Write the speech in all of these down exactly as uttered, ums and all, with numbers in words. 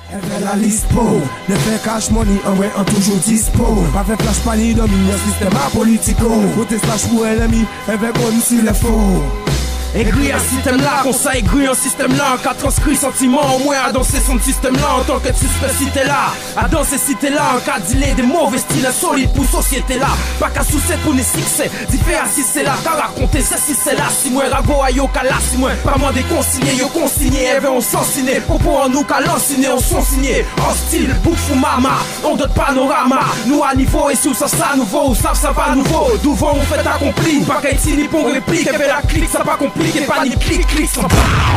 Elle fait la lispo, le fait cash money, en vrai, en toujours dispo. Pas fait flash panique, domine le système apolitico. Côté slash pour ennemi, elle fait bon si le faut. Aigri un système là, qu'on ça aigri un système là, qu'a transcrit sentiment au moins à danser son système là en tant que suspect si t'es là, à danser si t'es là, en cas d'îler des mauvais styles insolites pour société là, pas qu'à sous pour les succès, différents si c'est là, t'as raconté c'est si c'est là, si moi rago à yo qu'à là, si moi pas moins déconsigné, yo consigné, eh ben on s'en signé, propos en nous qu'à l'ensigné, on s'en signé, en style, boufou mama, on donne panorama, nous à niveau et sous ça ça nouveau, savent ça pas nouveau, d'ouvant on fait accompli, pas qu'à ici ni pour réplique, eh ben la clique ça pas compris. Et panique, clic, clic, sans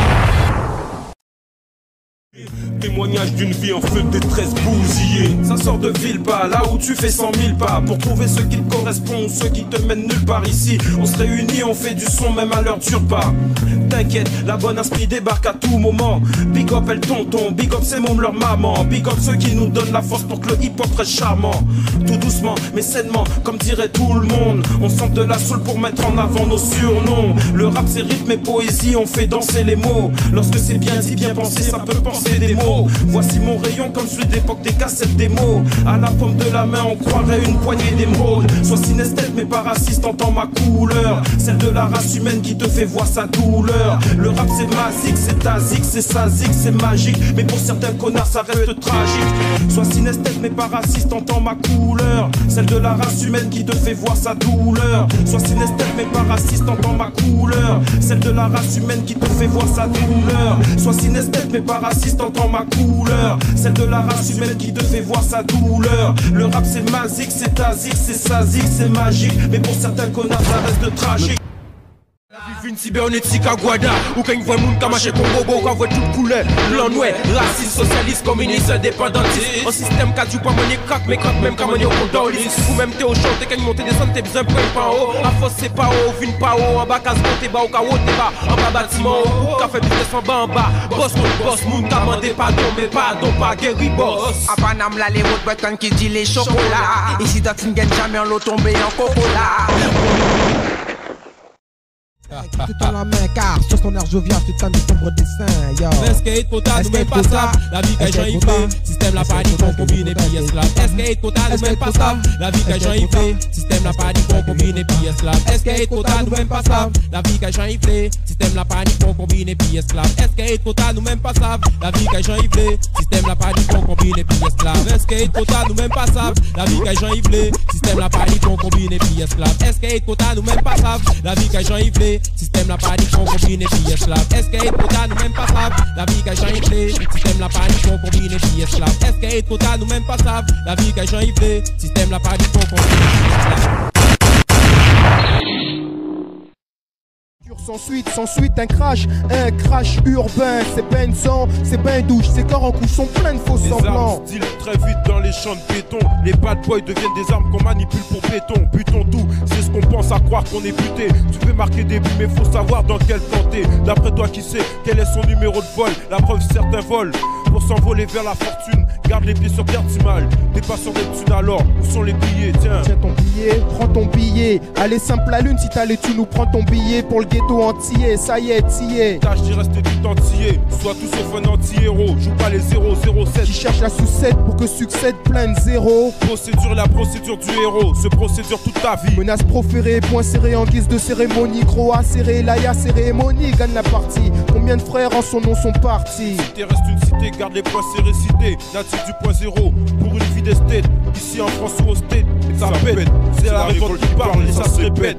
témoignage d'une vie en feu de détresse bousillée. Ça sort de ville pas, là où tu fais cent mille pas, pour trouver ce qui te correspond ou ceux qui te mènent nulle part ici. On se réunit, on fait du son même à l'heure du repas. T'inquiète, la bonne esprit débarque à tout moment. Big up elle tonton, big up ses mômes leur maman. Big up ceux qui nous donnent la force pour que le hip hop reste charmant. Tout doucement, mais sainement, comme dirait tout le monde. On sent de la soul pour mettre en avant nos surnoms. Le rap c'est rythme et poésie, on fait danser les mots. Lorsque c'est bien dit, bien pensé, ça peut penser des mots. Voici mon rayon comme celui d'époque des cassettes démos. À la paume de la main on croirait une poignée d'émeraudes. Sois synesthète mais pas raciste, entends ma couleur. Celle de la race humaine qui te fait voir sa douleur. Le rap c'est magique, c'est ta zik, c'est sa zik, c'est magique. Mais pour certains connards ça reste tragique. Sois synesthète mais pas raciste, entends ma couleur. Celle de la race humaine qui te fait voir sa douleur. Sois synesthète mais pas raciste, entends ma couleur. Celle de la race humaine qui te fait voir sa douleur. Sois synesthète mais pas raciste, entends ma couleur, celle de la race humaine qui te fait voir sa douleur. Le rap c'est magique, c'est ta zik, c'est sa zik, c'est magique. Mais pour certains connards ça reste tragique. Une cybernétique à Guada, ou quand il voit moun kamache Congo, quand voit toute couleur, blanc, noir, raciste, socialiste, communiste, indépendantiste. Un système qui a du pas monnaie crack, mais crack même quand on est au condoliste. Ou même t'es au champ, t'es qu'à monter des cents, t'es besoin de pas en haut. La fosse c'est pas haut, vine pas haut, en bas casse t'es bas, au cas où t'es bas, en bas bâtiment haut, qu'a fait business en bas en bas. Boss contre boss, moun qu'a mandé pardon, mais pardon, pas guéri boss. À Paname là, les routes breton qui dit les chocolats. Ici, dans une gagne jamais en l'eau tombée en cocola. Tout dans la main car sur ton air jovial tu t'as mis sombre dessin yo. Skate quota nous même pas ça, la vie qu'à Jean y fait, système la panique on combine et puis esclave. Skate quota nous même pas ça, la vie qu'à Jean y fait, système la panique on combine et puis esclave. Skate quota nous même pas ça, la vie qu'à Jean y fait, système la panique on combine et puis esclave. Skate quota nous même pas ça, la vie qu'à Jean y fait, système la panique on combine et puis esclave. Skate quota nous même pas ça, la vie qu'à Jean y fait, système la panique on combine et puis esclave. Skate quota nous même pas ça, la vie qu'à Jean y fait, système la panique on combine et puis esclave. Skate quota nous même pas savent, la vie qu'à Jean y fait, système la panique on combine et puis esclave. Skate quota nous même pas savent, la vie qu'à Jean y fait, système la panique on combine et puis esclave. Sans suite, sans suite, un crash, un crash urbain. C'est bain de sang, c'est bain douche, ces corps en couche sont pleins de faux semblants. Les armes très vite dans les champs de béton. Les bad boys deviennent des armes qu'on manipule pour béton. Butons tout, c'est ce qu'on pense à croire qu'on est buté. Tu peux marquer des buts mais faut savoir dans quel camp t'es. D'après toi qui sait quel est son numéro de vol. La preuve certains volent pour s'envoler vers la fortune. Garde les pieds sur terre du mal. T'es pas sur Neptune alors, où sont les billets? Tiens, tiens ton billet, prends ton billet. Allez simple la lune si t'as les thunes ou prends ton billet pour le ghetto entier, ça y est, t'y es. Tâche d'y rester tout entier, soit tout sauf un anti-héros. Joue pas les zéro zéro sept qui cherche la sous-sept pour que succède plein de zéro. Procédure, la procédure du héros, se procédure toute ta vie. Menace proférée, point serré en guise de cérémonie. Gros A serré, Laïa cérémonie, gagne la partie. Combien de frères en son nom sont partis? Cité reste une cité, garde les points serrés cités. Natif du point zéro, pour une vie d'esthète. Ici en France ou au state, ça pète. C'est la révolte qui parle et ça se répète.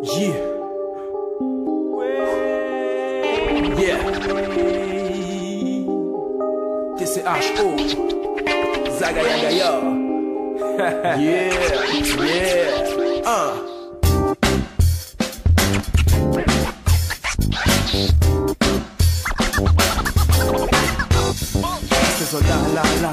Yeah. Yeah. T C H O. Zagayagaya. Yeah. Yeah. Uh. C'est ça, là, là, là.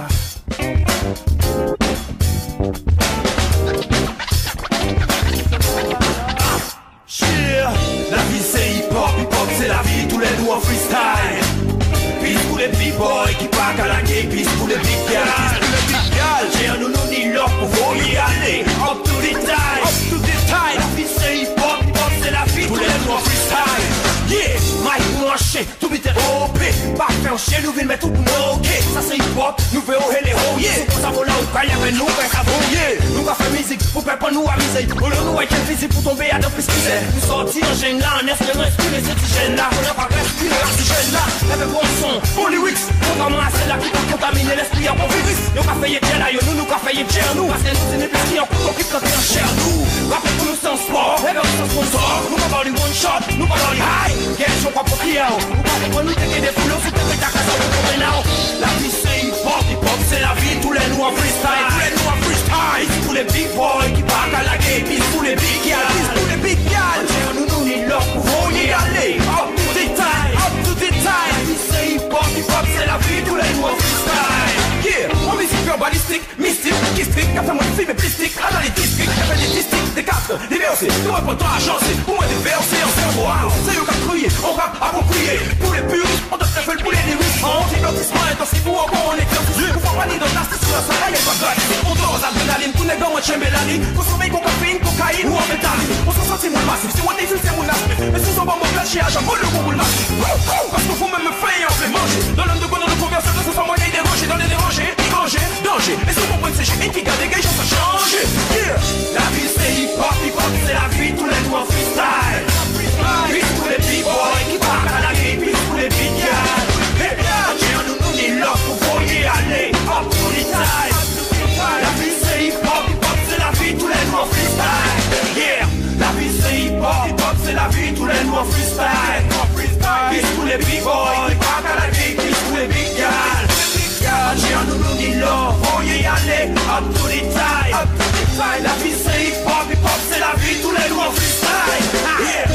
Yeah. La vie c'est hip-hop, hip-hop c'est la vie, tous les jours en freestyle. Peace pour les big boys qui partent à la gay, peace pour les big gals, peace pour les big gals. J'ai nous nous ni l'or pour vous y aller, up to the time, up to the time. La vie c'est hip-hop, hip-hop c'est la vie, tous les jours en freestyle. Yeah, Mike branché, tout vite O P. Pas faire chier, nous venons mettre tout nos ok. Ça c'est hip-hop, nous faisons les oh yeah. C'est pour ça qu'on a au cas, y'avait nous, ben ça vaut yeah. Nous va faire musique, pour faire pas nous amuser. Au lieu nous avec un physique pour tomber à deux plus qu'il est. Nous sortir en gêne là, en espérant respirer cet hygiène là. On n'a pas respirer l'oxygène là. Avec bon son, bon lyrics. On va masser là qui va contaminer l'esprit en bon virus. Nous va faire bien là, yo, nous nous va faire bien nous. Parce que nous c'est plus qui en couteau qui peut faire cher nous. Rappelez pour nous c'est un sport, et bien c'est un sponsor. Nous va parler one shot, nous va parler high. Get your propre client. Nous va pour nous taquer des foules, sous tes pétacs à ça, vous comprenez now. La vie c'est hip-hop, hip-hop c'est la vie, tous les loups en freestyle. Tous les loups en freestyle. Tous les big boys qui partent à la game, tous les big gals, tous les big gals. Nous nous ni l'or pour vous y aller. Up to the time, up to the time. La vie c'est hip-hop, hip-hop c'est la vie, tous les loups en freestyle. Yeah, on musique pure balistique, mystique, qui stick, qu'a fait moins de films et plastique, à dans les districts, qu'a fait des districts, des quatre, des versés, nous répondons à chancer, pour moi des versés, en cerveau, c'est eux qui crié, on rappe approprié, pour les puristes, on te fait pour les lyrics, en divertissement intensif ou encore on éclaircit, pour faire panier dans l'artiste, sur la salle, y'a pas de grâce, on dose adrénaline, tout n'est pas moins de chembélanie, qu'on surveille qu'on caféine, cocaïne ou en métalline, on se sentit moins massif, si on est juste c'est mon aspect, mais si on va mon clasher, à j'en le gros boule massif, parce qu'il faut même me faire, on fait manger, dans l'homme de bonheur de conversion, de ce soit moyen déranger, dans les dérangers, danger, danger, mais si vous comprenez c'est j'ai qui garde des gages, ça change, yeah. La vie c'est hip-hop, hip-hop c'est la vie, tous les jours en freestyle. Peace pour les big boys qui partent à la vie, peace pour les big gals. Hey, tiens, nous nous ni l'or pour vous y aller, up to the time. La vie c'est hip-hop, hip-hop c'est la vie, tous les jours en freestyle. Yeah, la vie c'est hip-hop, hip-hop c'est la vie, tous les jours en freestyle. Peace pour les big boys qui partent à la vie, peace pour les big gals. Tiens, nous nous ni l'or pour y aller, up to the time. Up to the time. La vie c'est hip-hop, hip-hop c'est la vie, tous les jours en freestyle. Yeah.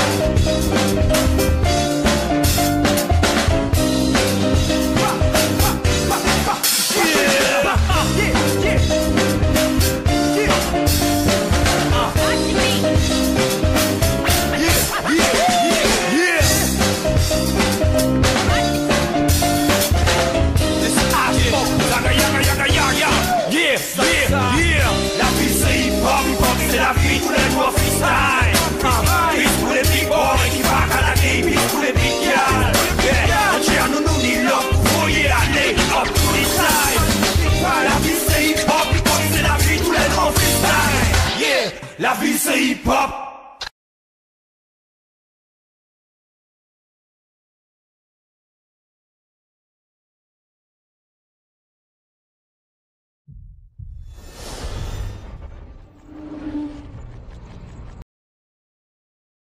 C'est la vie, tous les jours freestyle. Peace pour les big boys qui partent à la game, peace pour les big gals. Yeah, tiens, nous nous ni l'or pour vous y aller, up to the time. La vie c'est hip-hop, hip-hop c'est la vie, tous les jours freestyle. Yeah, la vie c'est hip-hop.